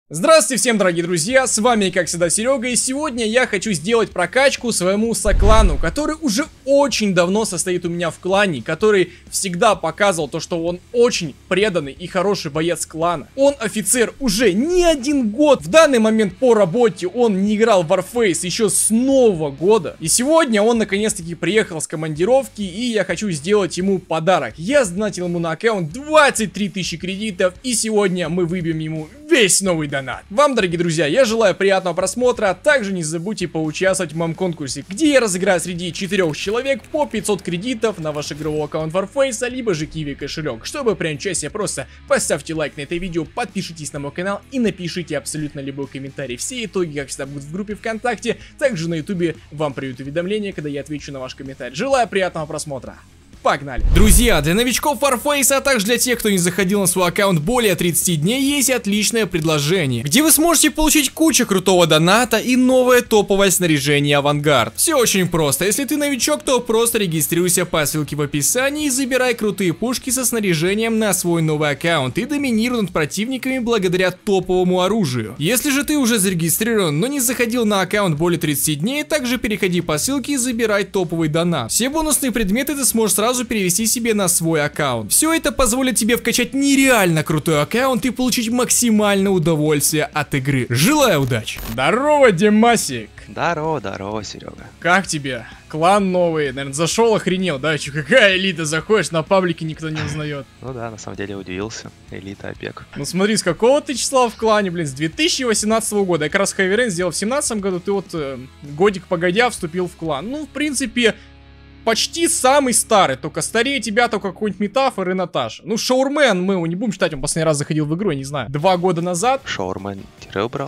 Здравствуйте всем, дорогие друзья, с вами, как всегда, Серега, и сегодня я хочу сделать прокачку своему соклану, который уже очень давно состоит у меня в клане, который всегда показывал то, что он очень преданный и хороший боец клана. Он офицер уже не один год, в данный момент по работе он не играл в Warface еще с нового года, и сегодня он наконец-таки приехал с командировки, и я хочу сделать ему подарок. Я сдонатил ему на аккаунт 23 тысячи кредитов, и сегодня мы выбьем ему весь новый донат. Вам, дорогие друзья, я желаю приятного просмотра, а также не забудьте поучаствовать в моем конкурсе, где я разыграю среди 4 человек по 500 кредитов на ваш игровой аккаунт Warface, либо же Kiwi кошелек. Чтобы принять участие, просто поставьте лайк на это видео, подпишитесь на мой канал и напишите абсолютно любой комментарий. Все итоги, как всегда, будут в группе ВКонтакте, также на ютубе вам придут уведомления, когда я отвечу на ваш комментарий. Желаю приятного просмотра. Погнали! Друзья, для новичков Warface, а также для тех, кто не заходил на свой аккаунт более 30 дней, есть отличное предложение, где вы сможете получить кучу крутого доната и новое топовое снаряжение Авангард. Все очень просто. Если ты новичок, то просто регистрируйся по ссылке в описании и забирай крутые пушки со снаряжением на свой новый аккаунт и доминируй над противниками благодаря топовому оружию. Если же ты уже зарегистрирован, но не заходил на аккаунт более 30 дней, также переходи по ссылке и забирай топовый донат. Все бонусные предметы ты сможешь сразу перевести себе на свой аккаунт. Все это позволит тебе вкачать нереально крутой аккаунт и получить максимальное удовольствие от игры. Желаю удачи! Здорово, Димасик! Здорово, Серега. Как тебе? Клан новый, наверное, зашел, охренел, да? Че, какая элита? Заходишь, на паблике никто не узнает. Ну да, на самом деле удивился. Элита, опек. Ну смотри, с какого ты числа в клане, блин? С 2018 года. Я как раз Heavy Rain сделал в 2017 году, ты вот годик погодя вступил в клан. Ну, в принципе, почти самый старый, только старее тебя, только какой-нибудь Метафор и Наташа. Ну, Шаурмен мы его не будем считать, он последний раз заходил в игру, я не знаю, 2 года назад. Шаурмен тире убрал.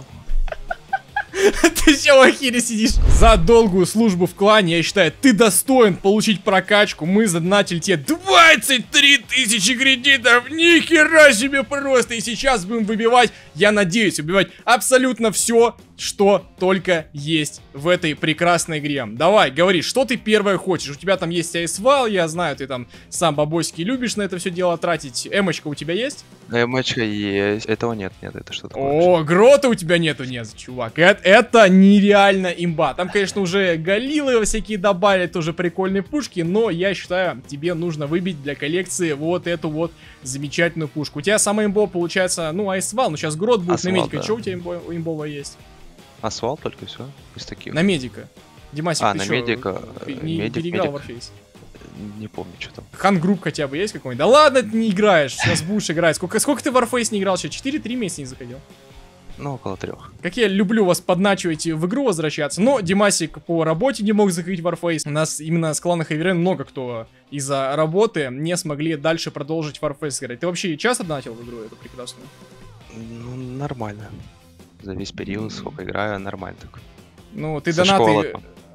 Ты все в ахере сидишь. За долгую службу в клане, я считаю, ты достоин получить прокачку. Мы задонатили тебе 23 тысячи кредитов. Ни хера себе просто. И сейчас будем выбивать, я надеюсь, выбивать абсолютно все, что только есть в этой прекрасной игре. Давай, говори, что ты первое хочешь? У тебя там есть айсвал, я знаю, ты там сам бабосики любишь на это все дело тратить. Эмочка у тебя есть? Эмочка есть. Этого нет, это что такое? О, грота у тебя нету, нет, чувак. Это нереально имба. Там, конечно, уже галилы всякие добавили, тоже прикольные пушки, но я считаю, тебе нужно выбить для коллекции вот эту вот замечательную пушку. У тебя самая имбова получается, ну, айсвал, но сейчас грот будет на медика. Да. Что у тебя имбовая есть? Асвал только все из таких. На медика. Димасик, ты на чё, медика. Не переиграл в Warface? Не помню, что там. Хан-групп хотя бы есть какой-нибудь? Да ладно, ты не играешь, сейчас будешь играть. Сколько ты в Warface не играл? Сейчас 4-3 месяца не заходил? Ну, около 3. Как я люблю вас подначивать в игру возвращаться. Но Димасик по работе не мог заходить в Warface. У нас именно с клана Heavy Rain много кто из-за работы не смогли дальше продолжить Warface играть. Ты вообще часто донатил в игру эту прекрасную? Ну, нормально. За весь период, сколько играю, нормально так. Ну, ты донаты...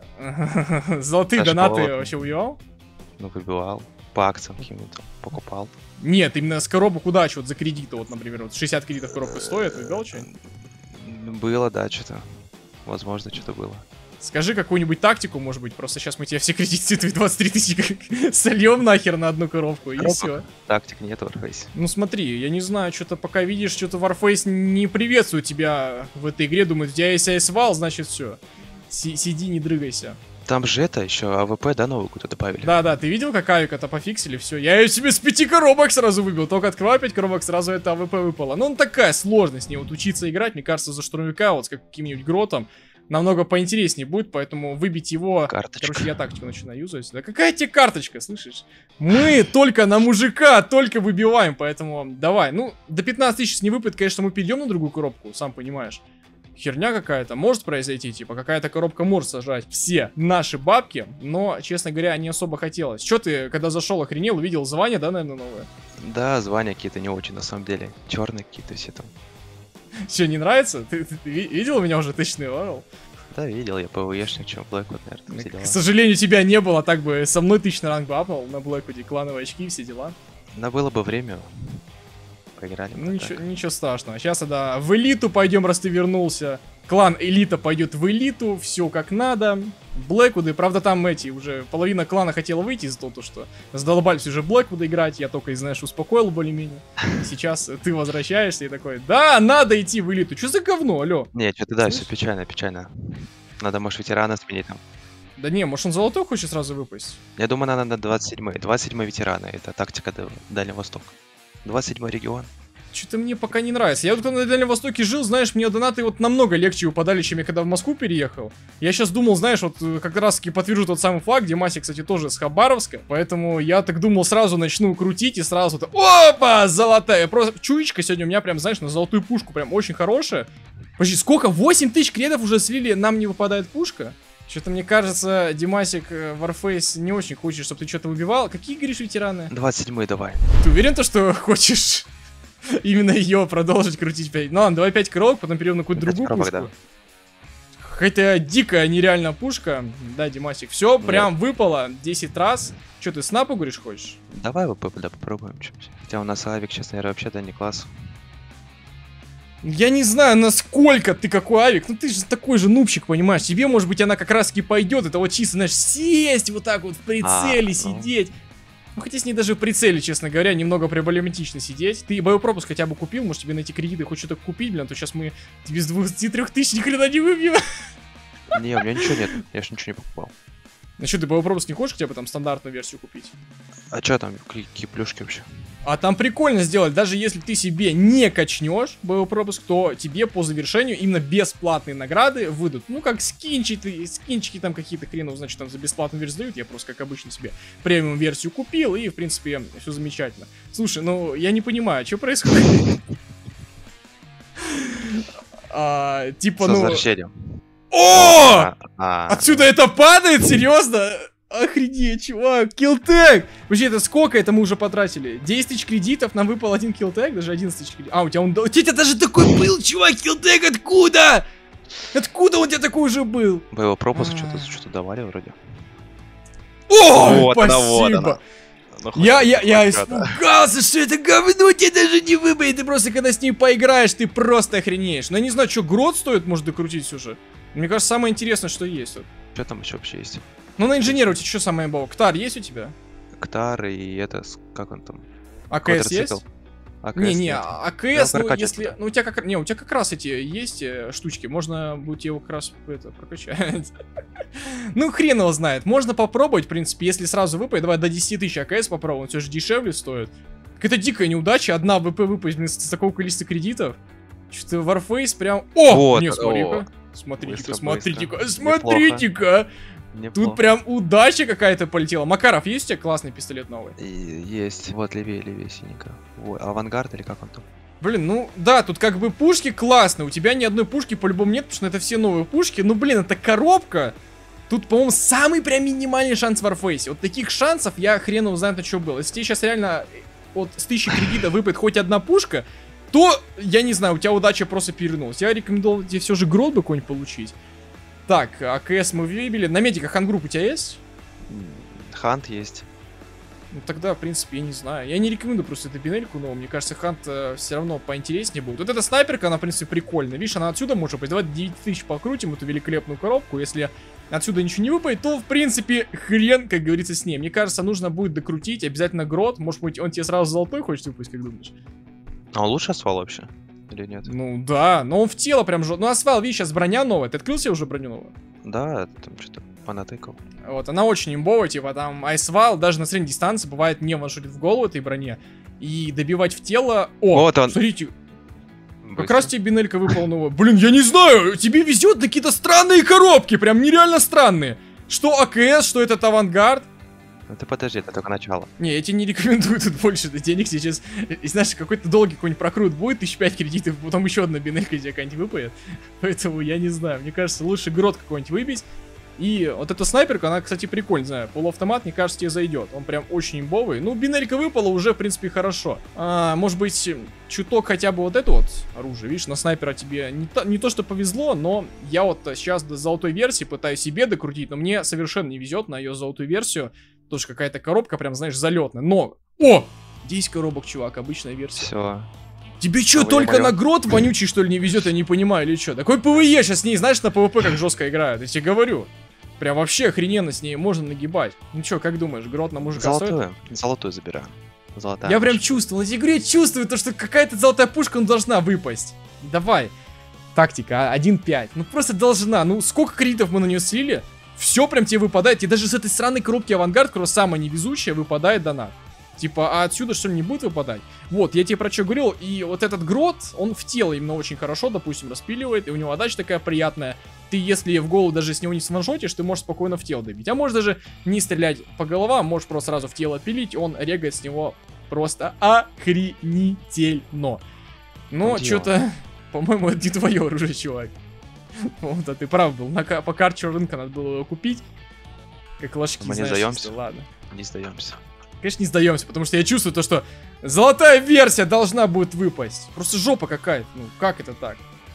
Золотые донаты вообще убивал? Ну, выбивал. По акциям каким-то покупал. Нет, именно с коробок удачи, вот за кредиты, вот, например, вот 60 кредитов коробка стоит, выбивал что-нибудь? Было, да, что-то. Возможно, что-то было. Скажи какую-нибудь тактику, может быть, просто сейчас мы тебе все кредиты, твои 23 тысячи сольем нахер на одну коробку, и все. Тактик нет в Warface. Ну смотри, я не знаю, что-то пока видишь, что-то Warface не приветствует тебя в этой игре, думает, у тебя есть айсвал, значит все. Сиди, не дрыгайся. Там же это еще АВП, да, новую куда добавили? Да, ты видел, как авика-то пофиксили, все. Я ее себе с 5 коробок сразу выбил, только открываю 5 коробок, сразу это АВП выпало. Ну, такая сложность, не вот учиться играть, мне кажется, за штурмовика, вот с каким-нибудь гротом, намного поинтереснее будет, поэтому выбить его... Карточка. Короче, я тактику начинаю юзать. Да какая тебе карточка, слышишь? Мы только на мужика, только выбиваем, поэтому давай. Ну, до 15 тысяч не выпадет, конечно, мы перейдем на другую коробку, сам понимаешь. Херня какая-то может произойти, типа, какая-то коробка может сожрать все наши бабки, но, честно говоря, не особо хотелось. Че ты, когда зашел, охренел, увидел звание, да, наверное, новое? Да, звания какие-то не очень, на самом деле. Черные какие-то все там. Че, не нравится? Ты видел у меня уже тысячный левел? Да, видел, я ПВЕшник, чем Блэквуд, наверное, К сожалению, тебя не было, так бы со мной тысячный ранг бы апнул на Блэквуде, клановые очки, все дела. Но было бы время. Поиграли. Ну ничего страшного. Сейчас тогда в элиту пойдем, раз ты вернулся. Клан элита пойдет в элиту, все как надо. Блэквуды, правда, там эти уже половина клана хотела выйти из-за того, что задолбались уже Блэквуда играть, я только, знаешь, успокоил более-менее. И сейчас ты возвращаешься и такой, да, надо идти в элиту. Что за говно, алё? Не, что-то да, все печально, печально. Надо, может, ветерана сменить там. Да не, может он золотой хочет сразу выпасть? Я думаю, надо на 27-й. 27-й ветераны, это тактика Дальнего Востока. 27-й регион. Что-то мне пока не нравится. Я вот когда на Дальнем Востоке жил, знаешь, мне донаты вот намного легче выпадали, чем я когда в Москву переехал. Я сейчас думал, знаешь, вот как раз таки подтвержу тот самый факт, Димаси, кстати, тоже с Хабаровска, поэтому я так думал, сразу начну крутить и сразу опа, золотая. Просто чуечка сегодня у меня прям, знаешь, на золотую пушку прям очень хорошая. Почти сколько? 8000 кредов уже слили, нам не выпадает пушка? Что-то мне кажется, Димасик, Warface не очень хочет, чтобы ты что-то выбивал. Какие, говоришь, ветераны? 27-й давай. Ты уверен, что хочешь именно ее продолжить крутить 5? Ну ладно, давай 5 коробок, потом перейдем на какую-то другую коробок, пушку. да. Хотя дикая, нереальная пушка. Да, Димасик, все, прям выпало 10 раз. Что, ты снапу, говоришь, хочешь? Давай да, попробуем что-нибудь. Хотя у нас авик, честно говоря, вообще-то не класс. Я не знаю, насколько ты какой авик. Ну ты же такой же нубчик, понимаешь. Тебе, может быть, она как раз таки пойдет. Это вот чисто, знаешь, сесть вот так вот в прицеле, сидеть. Ну, хотя с ней даже в прицеле, честно говоря, немного проблематично сидеть. Ты боепропуск хотя бы купил, может тебе найти кредиты, хоть что-то купить, блин, а то сейчас мы тебе с 23 тысяч ни хрена не выбьем. Не, у меня ничего нет, я ж ничего не покупал. Ну что, ты боепропуск не хочешь хотя бы там стандартную версию купить? А что там, какие плюшки вообще? А там прикольно сделать, даже если ты себе не качнешь боепропуск, то тебе по завершению именно бесплатные награды выдадут. Ну, как скинчики там какие-то хренов, значит, там за бесплатную версию дают. Я просто, как обычно, себе премиум версию купил, и, в принципе, все замечательно. Слушай, ну, я не понимаю, что происходит? Типа, ну... С возвращением. О! Отсюда это падает? Серьезно? Охренеть, чувак, киллтег! Вообще, это сколько это мы уже потратили? 10 тысяч кредитов, нам выпал один киллтег, даже 11 тысяч кредитов. А, у тебя он... У тебя даже такой был, чувак, киллтег, откуда? Откуда у тебя такой уже был? Боевой пропуск, что-то давали вроде. О, спасибо! Я испугался, что это говно тебе даже не выпадет. Ты просто, когда с ней поиграешь, ты просто охренеешь. Но я не знаю, что грот стоит, может докрутить уже. Мне кажется, самое интересное, что есть. Что там еще вообще есть? Ну, на инженера у тебя что самое имбово? Ктар есть у тебя? Ктар и это, как он там? АКС есть? АКС не, нет. АКС, ну, если... Ну, у тебя как раз эти есть штучки. Можно будет его как раз прокачать. Ну, хрен его знает. Можно попробовать, в принципе, если сразу выпадет. Давай до 10 тысяч АКС попробуем. Все же дешевле стоит. Какая-то дикая неудача. Одна ВП выпасть вместо такого количества кредитов. Что-то Warface прям... О! Не, смотри-ка. Смотрите-ка. Тут прям удача какая-то полетела. Макаров, есть у тебя классный пистолет новый? Есть. Вот левее синенько. Авангард или как он там? Блин, ну да, тут как бы пушки классные. У тебя ни одной пушки по-любому нет, потому что это все новые пушки. Ну блин, это коробка. Тут, по-моему, самый прям минимальный шанс в Warface. Вот таких шансов я хрен его знает, на что было. Если тебе сейчас реально вот с 1000 кредита выпадет хоть одна пушка, то, я не знаю, у тебя удача просто перевернулась. Я рекомендовал тебе все же грот бы какой-нибудь получить. Так, АКС мы выбили. На медика хангрупп у тебя есть? Хант есть. Ну тогда, в принципе, я не знаю. Я не рекомендую просто эту бинельку, но мне кажется, Хант все равно поинтереснее будет. Вот эта снайперка, она, в принципе, прикольная. Видишь, она отсюда может быть. Давай 9000 покрутим эту великолепную коробку. Если отсюда ничего не выпадет, то, в принципе, хрен, как говорится, с ней. Мне кажется, нужно будет докрутить обязательно грот. Может быть, он тебе сразу золотой хочет выпасть, как думаешь? А он лучше асфал вообще? Или нет? Ну да, но он в тело прям жжет. Ну асфал, видишь, сейчас броня новая. Ты открыл себе уже броню новую? Да, там что-то понатыкал. Вот, она очень имбовая, типа там айсвал даже на средней дистанции бывает не ваншотит в голову этой броне. И добивать в тело... О, вот он. Смотрите. Как раз тебе бинелька выпала новая. Блин, я не знаю, тебе везет на какие-то странные коробки, прям нереально странные. Что АКС, что этот авангард. Ну ты подожди, это только начало. Не, я тебе не рекомендую тут больше денег сейчас. И знаешь, какой-то долгий какой-нибудь прокрут будет, 1005 кредитов, потом еще одна бинелька тебе какая-нибудь выпадет. Поэтому я не знаю, мне кажется, лучше грот какой-нибудь выбить. И вот эта снайперка, она, кстати, прикольная, знаю. Полуавтомат, мне кажется, тебе зайдет. Он прям очень имбовый. Ну, бинелька выпала, уже, в принципе, хорошо. Может быть, чуток хотя бы вот это вот оружие. Видишь, на снайпера тебе не то, что повезло, но я вот сейчас до золотой версии пытаюсь себе докрутить, но мне совершенно не везет на ее золотую версию. Тоже какая-то коробка, прям, знаешь, залетная. Но... О! 10 коробок, чувак, обычная версия. Все. Тебе что, только на грот вонючий, что ли, не везет, я не понимаю, или что? Такой ПВЕ сейчас с ней, знаешь, на ПВП как жестко играют, я тебе говорю. Прям вообще охрененно с ней можно нагибать. Ну чё, как думаешь, грот на мужика стоит? Золотую забираю. Золотая Я прям пушка. чувствовал, я говорю, я чувствую то, что какая-то золотая пушка должна выпасть. Давай. Тактика 1.5. Ну просто должна. Ну сколько кредитов мы на нее слили? Все прям тебе выпадает. И даже с этой сраной коробки авангард, которая самая невезучая, выпадает донат. Типа, а отсюда что ли не будет выпадать? Вот, я тебе про что говорил. И вот этот грот, он в тело именно очень хорошо, допустим, распиливает. И у него отдача такая приятная. Ты, если в голову даже с него не сваншотишь, ты можешь спокойно в тело добить. А можешь даже не стрелять по головам, можешь просто сразу в тело пилить. Он регает с него просто охренительно. Но что-то, по-моему, это не твое оружие, чувак. Вот, а ты прав был. По карте рынка надо было его купить. Как ложки, Мы знаешь, не сдаемся. если... Ладно. Не сдаемся. Конечно, не сдаемся, потому что я чувствую то, что золотая версия должна будет выпасть. Просто жопа какая-то. Ну, как это так?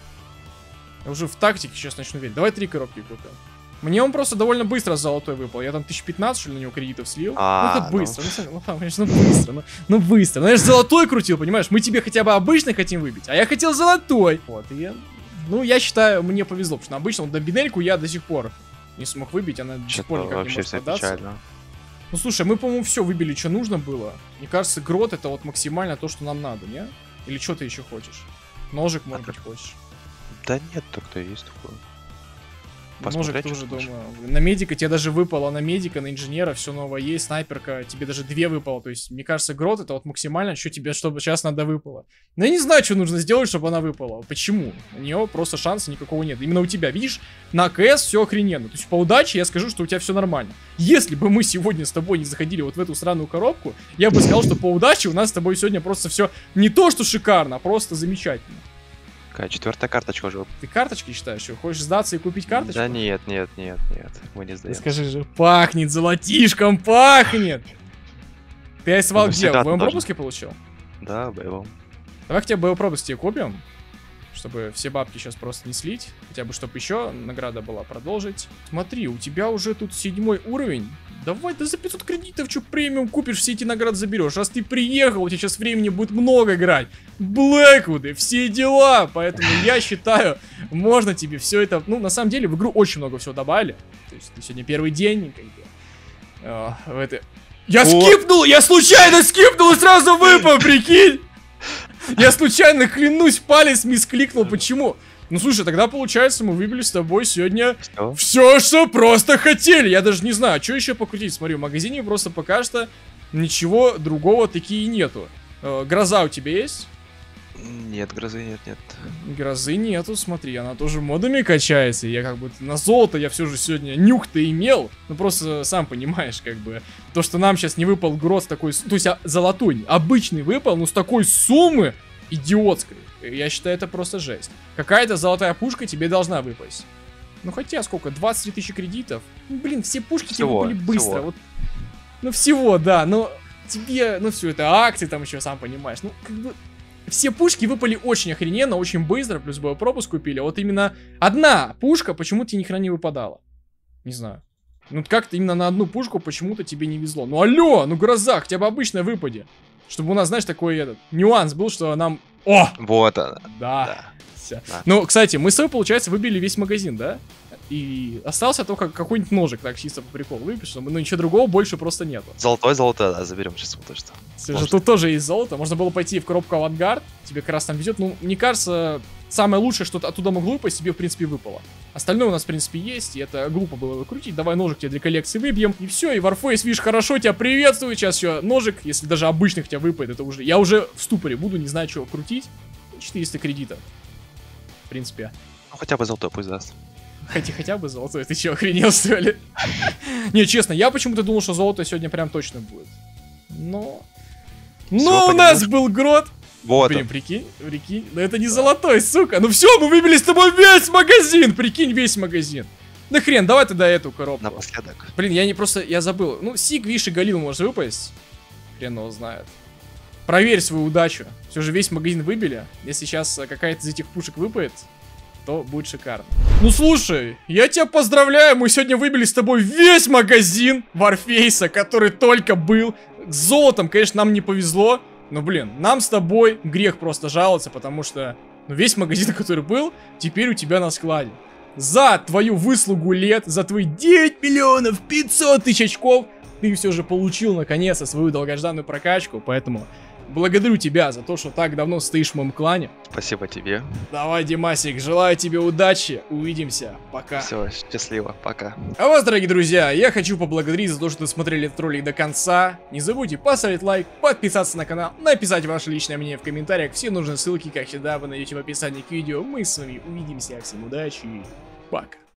Я уже в тактике сейчас начну верить. Давай 3 коробки купим. Мне он просто довольно быстро золотой выпал. Я там 1015, что ли, на него кредитов слил. Ну, это быстро. Ну, конечно, быстро. Ну, быстро. Ну, я же золотой крутил, понимаешь? Мы тебе хотя бы обычный хотим выбить, а я хотел золотой. Вот, и я... Ну, я считаю, мне повезло, потому что обычно вот бинельку я до сих пор не смог выбить, она до сих пор никак не может продаться. Ну, слушай, мы, по-моему, все выбили, что нужно было. Мне кажется, грот это вот максимально то, что нам надо, не? Или что ты еще хочешь? Ножик, может быть, хочешь? Да нет, только есть такое. Ножик тоже, думаю. На медика тебе даже выпало, на медика, на инженера все новое есть, снайперка, тебе даже 2 выпало. То есть, мне кажется, грот это вот максимально, что тебе чтобы сейчас надо выпало. Но я не знаю, что нужно сделать, чтобы она выпала. Почему? У нее просто шанса никакого нет. Именно у тебя, видишь, на КС все охрененно. То есть, по удаче я скажу, что у тебя все нормально. Если бы мы сегодня с тобой не заходили вот в эту странную коробку, я бы сказал, что по удаче у нас с тобой сегодня просто все не то, что шикарно, а просто замечательно. Какая 4-я карточка уже. Ты карточки считаешь? Что, хочешь сдаться и купить карточку? Да нет, мы не сдаем. Скажи же, пахнет золотишком, пахнет! Ты айсвал где? В боевом пропуске получил? Да, в боевом. Давай хотя бы боевой пропуск тебе купим, чтобы все бабки сейчас просто не слить. Хотя бы, чтобы еще награда была продолжить. Смотри, у тебя уже тут 7 уровень. Давай, да за 500 кредитов, что премиум купишь, все эти награды заберешь. Раз ты приехал, у тебя сейчас времени будет много играть. Блэквуды, все дела. Поэтому я считаю, можно тебе все это... Ну, на самом деле, в игру очень много всего добавили. То есть, ты сегодня первый день, как бы... в это... Я скипнул! Я случайно скипнул и сразу выпал, прикинь! Я случайно, клянусь, палец мискликнул. Почему? Ну, слушай, тогда, получается, мы выбили с тобой сегодня все, что просто хотели. Я даже не знаю, что еще покрутить. Смотри, в магазине просто пока что ничего другого такие нету. Гроза у тебя есть? Нет, грозы нет. Грозы нету, смотри, она тоже модами качается. Я как бы на золото я все же сегодня нюх-то имел. Ну, просто сам понимаешь, как бы, то, что нам сейчас не выпал гроз такой... То есть, золотой, обычный выпал, но с такой суммы идиотской. Я считаю, это просто жесть. Какая-то золотая пушка тебе должна выпасть. Ну, хотя сколько? 23 тысячи кредитов? Ну, блин, все пушки тебе выпали быстро. Вот. Ну, всего, да. Но тебе... Ну, все это акции там еще, сам понимаешь. Ну, как бы... Все пушки выпали очень охрененно, очень быстро. Плюс боевой пропуск купили. Вот именно одна пушка почему-то тебе ни хрена не выпадала. Не знаю. Ну, как-то именно на одну пушку почему-то тебе не везло. Ну, алло! Ну, гроза! Хотя бы обычная выпаде. Чтобы у нас, знаешь, такой этот нюанс был, что нам... О! Вот она. Да. Все. Да. Ну, кстати, мы с тобой, получается, выбили весь магазин, да? И остался только какой-нибудь ножик, так чисто по приколу выпишем. Но ничего другого больше просто нету. Золотой, да, заберем сейчас вот то, что. Слушай, тут тоже есть золото. Можно было пойти в коробку авангард. Тебе как раз там везет. Ну, мне кажется, самое лучшее, что оттуда могло выпасть, тебе, в принципе, выпало. Остальное у нас, в принципе, есть. И это глупо было выкрутить. Давай ножик тебе для коллекции выбьем. И все. И Warface, видишь, хорошо тебя приветствую. Сейчас еще ножик. Если даже обычных тебя выпадет, это уже... Я уже в ступоре буду, не знаю, чего крутить. 400 кредитов. В принципе. Ну, хотя бы золотой пусть даст. Хотя бы золотой. Ты че, охренел, что ли? Не, честно, я почему-то думал, что золото сегодня прям точно будет. Но... Ну, у нас был грот. Вот. Блин, прикинь. Но это не золотой, сука. Ну все, мы выбили с тобой весь магазин. Прикинь, весь магазин. Да хрен, давай тогда эту коробку. Напоследок. Блин, я забыл. Ну, Сиг, Виш и Галил может выпасть. Хрен его знает. Проверь свою удачу. Все же весь магазин выбили. Если сейчас какая-то из этих пушек выпадет, то будет шикарно. Ну слушай, я тебя поздравляю, мы сегодня выбили с тобой весь магазин Warface, который только был. С золотом, конечно, нам не повезло. Но, блин, нам с тобой грех просто жаловаться, потому что ну, весь магазин, который был, теперь у тебя на складе. за твою выслугу лет, за твои 9 миллионов 500 тысяч очков, ты все же получил наконец-то свою долгожданную прокачку, поэтому благодарю тебя за то, что так давно стоишь в моем клане. Спасибо тебе. Давай, Димасик, желаю тебе удачи, увидимся, пока. Все, счастливо, пока. А вас, дорогие друзья, я хочу поблагодарить за то, что смотрели этот ролик до конца. Не забудьте поставить лайк, подписаться на канал, написать ваше личное мнение в комментариях. Все нужные ссылки, как всегда, вы найдете в описании к видео. Мы с вами увидимся, всем удачи, пока.